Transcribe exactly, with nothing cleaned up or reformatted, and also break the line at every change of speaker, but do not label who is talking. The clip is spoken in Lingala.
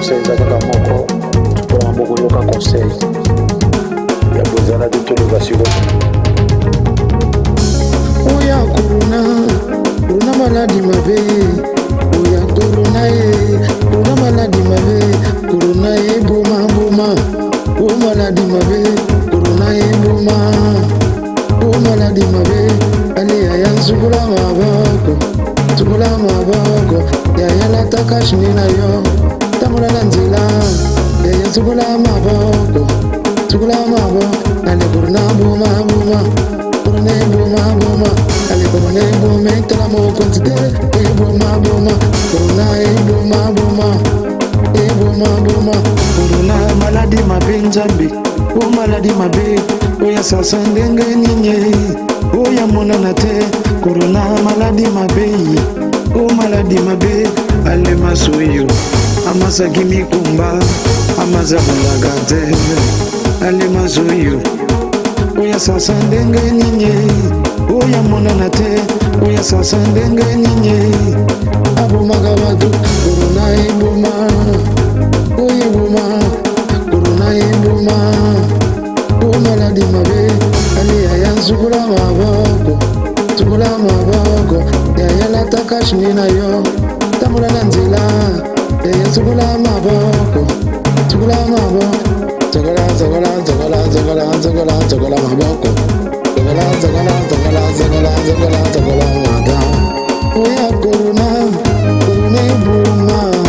conseil ezalaka moko mpona bokoyoka conseil ya bozala te toloba sikoyo oya korona korona maladi mabe oya korona ye korona maladi mabe korona ye boma boma o maladi mabe korona ye boma o maladi mabe ale yaya nsukula maboko nsukula maboko yaya lataka shini na yo tamula na nzela yaya nsukula maboko nsukula maboko ale korona boma boma korona ye boma boma ale korona ye boma itala moko nzitere ye boma boma korona ye boma boma ye boma boma korona maladi mabe nzambe o maladi mabe oya sasa ndenge ninye oya monana te korona maladi mabe o maladi mabe ale masoyo amasaki mikumba amazabulaga te ale masoyo oya sasa ndenge ninye oya monana te oya sasa ndenge ninye abomaka bato korona eboma oya eboma korona eboma o maladi mabe ale yaya nsukula maboko nsukula maboko yaya lataka shini na yo tamula na nzela yaya nsukula maboko nsukula maboko nzokola nzokola nzokola nzokola nzokola nzokola maboko nzokola nzokola nzokola nzokola nzokola nzokola mada oya korona korona eboma